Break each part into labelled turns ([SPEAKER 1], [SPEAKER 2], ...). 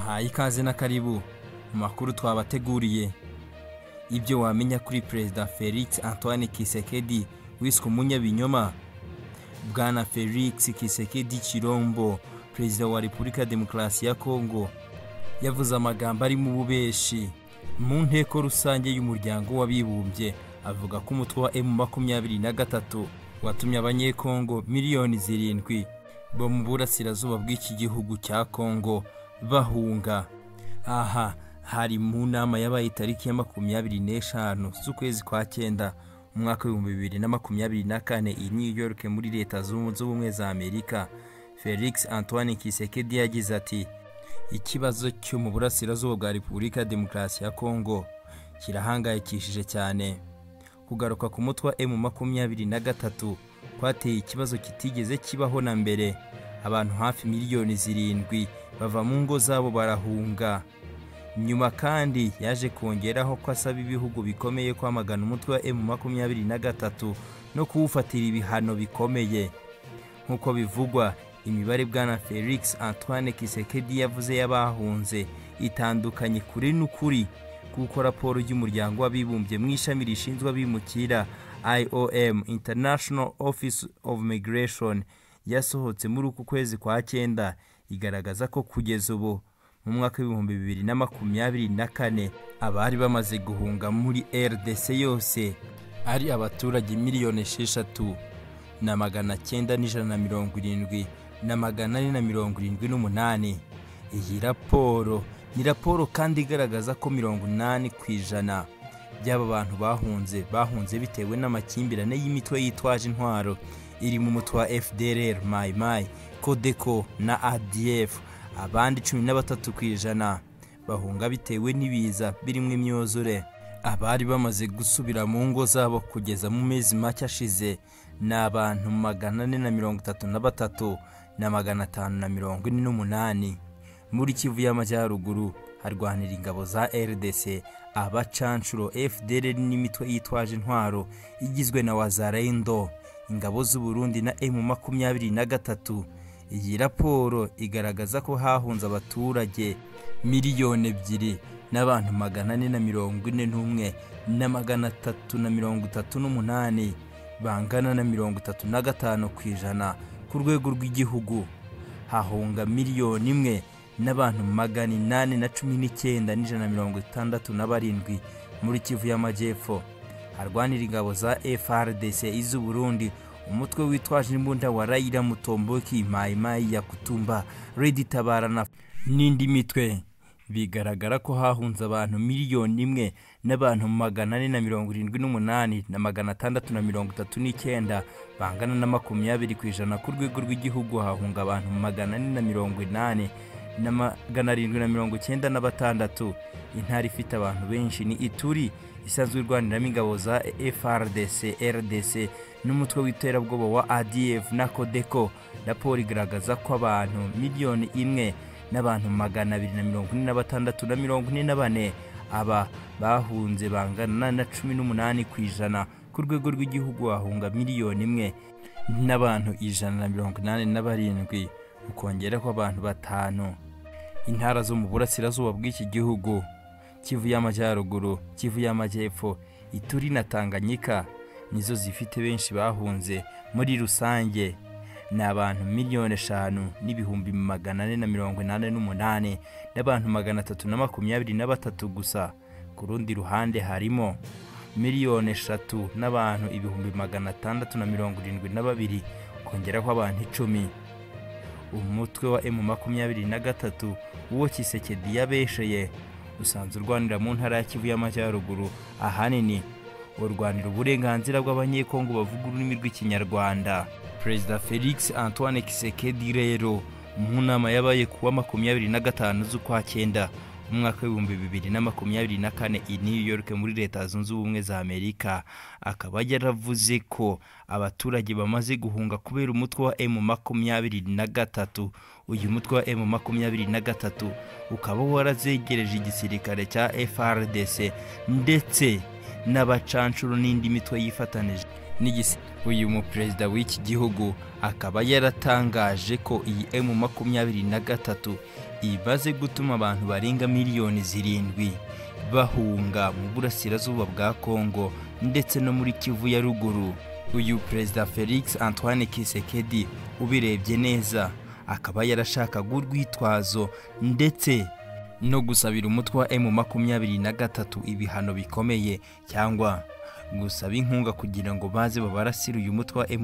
[SPEAKER 1] ikaze na karibu mu makuru twabateguriye. Ibyo wamenya kuri Perezida Felix Antoine Kisekedi wiswe umunyabinyoma. Bwana Felix Kisekedi Chilombo, Perezida wa Repubulika ya Demokarasi ya Kongo, yavuze amagambo ari mu bubeshi mu nteko rusange y'umuryango w'abibumbye. Avuga ko umutwe wa M23 watumye abanyekongo miliyoni 7 bo mu burasirazuba bw'iki gihugu cya Kongo bahunga. Aha hari mu nama yabaye tariki ya 25 z'ukwezi kwa 9 mu mwaka wa 2024 i New York muri Leta Zunze Ubumwe za Amerika. Felix Antoine Kisekedi yagize ati: ikibazo cyo mu burasirazuba bwa Repubulika ya Demokarasi ya Kongo kirahangayikishije cyane. Kugaruka ku mutwe wa M23 kwateye ikibazo kitigeze kibaho na mbere. Abantu hafi miliyoni 7 bava mu ngo zabo barahunga. Nyuma kandi yaje kongeraho ko asaba ibihugu bikomeye kwamagana umutwe wa M23 no kuwufatira ibihano bikomeye. Nkuko bivugwa, imibare bwana Felix Antoine Kisekedi yavuze y'abahunze itandukanye kuri n'ukuri, kuko raporo y'umuryango w'abibumbye mu ishami rishinzwe abimukira IOM, International Office of Migration, yasohotse muri uku kwezi kwa 9 igaragaza ko kugeza ubu mu mwaka wa 2024 abari bamaze guhunga muri RDC yose ari abaturage miliyoni 6,970,478. Iyi raporo ni raporo kandi igaragaza ko 80% by'aba bantu bahunze bitewe n'amakimbirane y'imitwe yitwaje intwaro iri mu mutwe wa FDLR, Mai, Kodeko na ADF. Abandi 13% bahunga bitewe n'ibiza birimo imyuzure. Abari bamaze gusubira mu ngo zabo kugeza mu mezi make ashize n'abantu 433 na 548. Muri Kivu y'Amajyaruguru harwanira ingabo za RDC, abacancuro FDLR n'imitwe yitwaje intwaro igizwe na wazarendo, ingabo z'u Burundi na M23. Iyi raporo igaragaza ko hahunze abaturage miliyoni 2 n'abantu 441 na 338, bangana na 35% ku rwego rw'igihugu. Hahunga miliyoni 1 n'abantu 819,167 muri Kivu y'Amajyepfo. Harwanira ingabo za FRDC iz'u Burundi, umutwe witwaje imbunda wa Raila Mutomboki, Mai ya Kutumba, Redi Tabarana n'indi mitwe. Bigaragara ko hahunze abantu miliyoni 1 n'abantu 478 na 639, bangana na 20% ku rwego rw'igihugu. Hahunga abantu 480 na 796. Intara ifite abantu benshi ni Ituri, isanzwe irwaniramo ingabo za FRDC, RDC n'umutwe w'iterabwoba wa ADF na Kodeko. Raporo igaragaza ko abantu miliyoni 1 n'abantu 246,44 aba bahunze, bangana na 18% ku rwego rw'igihugu. Hahunga miliyoni 1 n'abantu 187, ukongera ko abantu 5. Intara zo mu burasirazuba bw'iki gihugu, Kivu y'Amajyaruguru, Kivu y'Amajyepfo, Ituri na Tanganyika, nizo zifite benshi bahunze. Muri rusange ni abantu miliyoni 5,488 n'abantu 323 gusa. Ku rundi ruhande harimo miliyoni 3 n'abantu 672, kongera ko abantu 10. Umutwe wa M23 uwo Kisekedi yabeshye usanzwe urwanira mu ntara ya Kivu y'Amajyaruguru, ahanini urwanira uburenganzira bw'abanyekongo bavuga ururimi rw'ikinyarwanda. Perezida Felix Antoine Kisekedi rero mu nama yabaye kuwa 25 z'ukwa 9 mu mwaka wa 2024 i New York muri Leta Zunze Ubumwe za Amerika, akaba yaravuze ko abaturage bamaze guhunga kubera umutwe wa M23. Uyu mutwe wa M23 ukaba warazegereje igisirikare cya FRDC ndetse n'abacancuro n'indi mitwe yifatanije uyu muperezida w'iki gihugu akaba yaratangaje ko iyi M23 ibaze gutuma abantu barenga miliyoni 7 bahunga mu burasirazuba bwa Kongo ndetse no muri Kivu ya ruguru. Uyu Perezida Felix Antoine Kisekedi ubirebye neza akaba yarashakaga urwitwazo ndetse no gusabira umutwe wa M23 ibihano bikomeye cyangwa gusaba inkunga kugira ngo baze babarasira uyu mutwe wa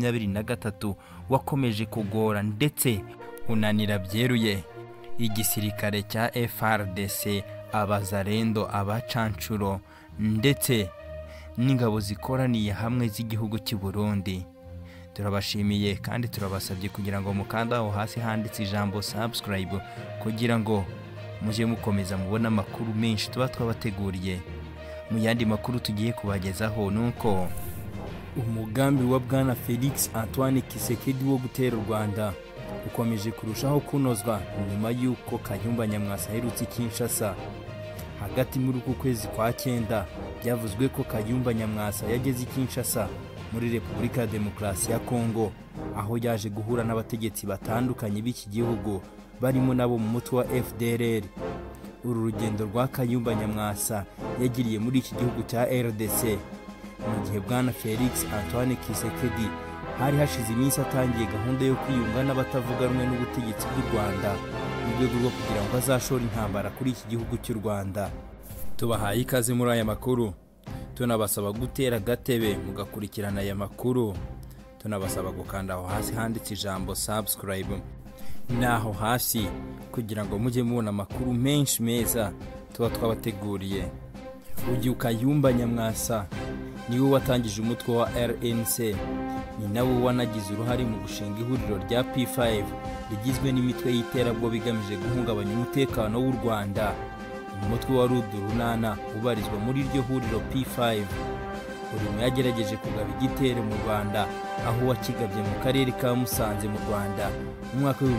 [SPEAKER 1] M23 wakomeje kugora ndetse unanira byeruye igisirikare cya FRDC, abazarendo, abacancuro ndetse n'ingabo zikoraniye hamwe z'igihugu cy'u Burundi. Turabashimiye kandi turabasabye kugira ngo mukanda aho hasi handitse ijambo subscribe kugira ngo muje mukomeza mubona amakuru menshi tuba twabateguriye. Mu yandi makuru tugiye kubagezaho nuko umugambi wa bwana Felix Antoine Kisekedi wo gutera u Rwanda ukomeje kurushaho kunozwa nyuma y'uko Kayumba Nyamwasa aherutse Kinshasa. Hagati muri uku kwezi kwa 9 byavuzwe ko Kayumba Nyamwasa yageze Kinshasa muri Repubulika ya Demokarasi ya Kongo, aho yaje guhura n'abategetsi batandukanye b'iki gihugu barimo nabo mu mutwe wa FDLR. Uru rugendo rwa Kayumba Nyamwasa yagiriye muri iki gihugu cya RDC mu gihe bwana Felix Antoine Kisekedi hari hashize iminsi atangiye gahunda yo kwiyunga n'abatavuga rumwe n'ubutegetsi bw'u Rwanda mu rwego rwo kugira ngo azashore intambara kuri iki gihugu cy'u Rwanda. Tubahaye ikaze muri aya makuru, tunabasaba gutera gatebe mugakurikirana aya makuru, tunabasaba gukanda aho hasi handitse ijambo subscribe naho hasi kugira ngo mujye mubona amakuru menshi meza tuba twabateguriye. Uyu Kayumba Nyamwasa niwe watangije umutwe wa RNC, ni nawe wanagize uruhare mu gushinga ihuriro rya P5 rigizwe n'imitwe y'iterabwoba bigamije guhungabanya umutekano w'u Rwanda. Umutwe wa Rudurunana ubarizwa muri iryo huriro P5 uri yagerageje kugaba igitero mu Rwanda, aho wakigabye mu karere ka Musanze mu Rwanda mu mwaka wa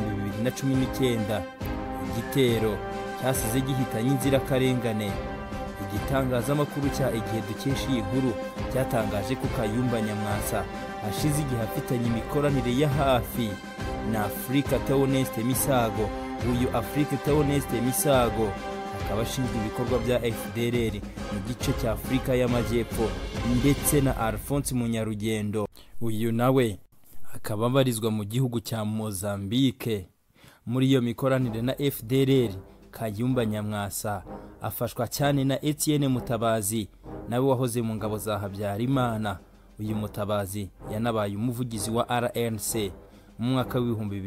[SPEAKER 1] 2019. Igitero cyasize gihitanye inzirakarengane. Igitangazamakuru cya Igihe dukesha iyi nkuru cyatangaje ko Kayumba Nyamwasa ashize igihe afitanye imikoranire ya hafi na Afrika Theoneste Misago. Uyu Afrika Theoneste Misago akaba ashinzwe ibikorwa bya FDLR mu gice cya Afrika y'Amajyepfo ndetse na Alphonse Munyarugendo. Uyu nawe akaba abarizwa mu gihugu cya Mozambique. Muri iyo mikoranire na FDLR, Kayumba Nyamwasa afashwa cyane na Etienne Mutabazi nawe wahoze mu ngabo za Habyarimana. Uyu Mutabazi yanabaye umuvugizi wa RNC mu mwaka wa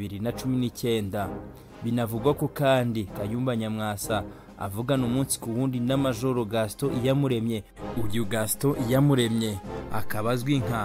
[SPEAKER 1] 2019. Binavugwa ko kandi Kayumba Nyamwasa avugana umunsi ku wundi na Majoro Gaston Iyamuremye. Uyu Gaston Iyamuremye akaba azwi nka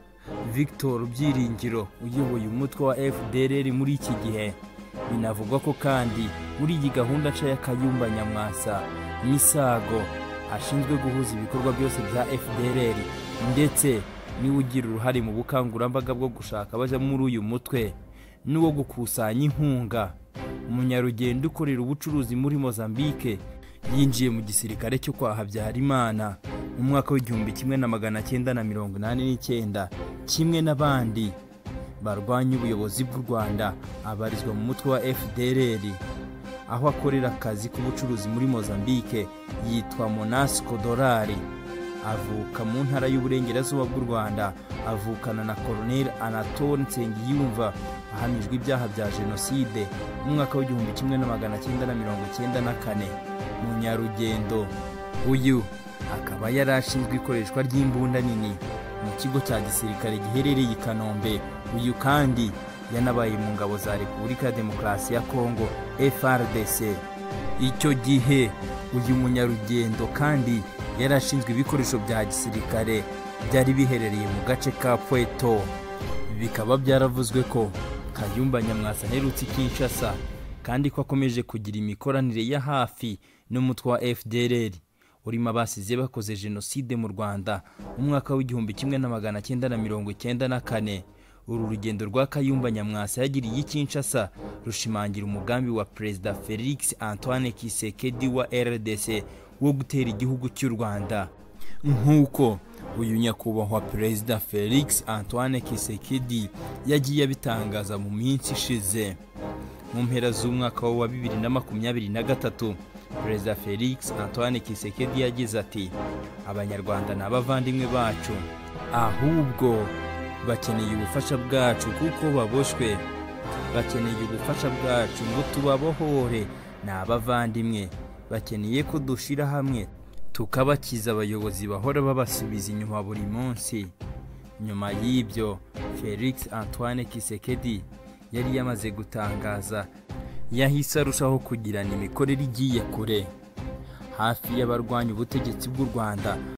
[SPEAKER 1] Victor Byiringiro uyoboye umutwe wa FDLR muri iki gihe. Binavugwa ko kandi muri iyi gahunda nshya ya Kayumba Nyamwasa, Misago ashinzwe guhuza ibikorwa byose bya FDLR ndetse niwe ugira uruhare mu bukangurambaga bwo gushaka baje muri uyu mutwe n'uwo gukusanya inkunga. Umunyarugendo ukorera ubucuruzi muri Mozambique yinjiye mu gisirikare cyo kwa Habyarimana mu mwaka wa 1989 kimwe n'abandi barwanya ubuyobozi bw'u Rwanda. Abarizwa mu mutwe wa FDLR, aho akorera akazi k'ubucuruzi muri Mozambique yitwa Monasco Dolari. Avuka mu ntara y'uburengerazuba bw'u Rwanda, avukana na Colonel Anatole Nsengiyumva ahamijwe ibyaha bya jenoside mu mwaka wa 1994. Munyarugendo uyu akaba yarashinzwe ikoreshwa ry'imbunda nini mu kigo cya gisirikare giherereye i Kanombe. Uyu kandi yanabaye mu ngabo za Repubulika ya Demokarasi ya Kongo FRDC. Icyo gihe uyu munyarugendo kandi yarashinzwe ibikoresho bya gisirikare byari biherereye mu gace ka Pweto. Bikaba byaravuzwe ko Kayumba Nyamwasa aherutse Kinshasa kandi ko akomeje kugira imikoranire ya hafi n'umutwe wa FDLR urimo abasize bakoze jenoside mu Rwanda mu mwaka wa 1994. Uru rugendo rwa Kayumba Nyamwasa yagiriye Kinshasa rushimangira umugambi wa Perezida Felix Antoine Kisekedi wa RDC wo gutera igihugu cy'u Rwanda. Nk'uko uyu nyakubahwa Perezida Felix Antoine Kisekedi yagiye abitangaza mu minsi ishize. Mu mpera z'umwaka wa 2023 Perezida Felix Antoine Kisekedi yagize ati abanyarwanda n'abavandimwe bacu ahubwo bakeneye ubufasha bwacu kuko baboshwe, bakeneye ubufasha bwacu ngo tubabohore, n'abavandimwe bakeneye ko dushira hamwe tukabakiza abayobozi bahora babasubiza inyuma buri munsi. Nyuma y'ibyo Felix Antoine Kisekedi yari yamaze gutangaza, yahise arushaho kugirana imikorere igiye kure hafi y'abarwanya ubutegetsi bw'u Rwanda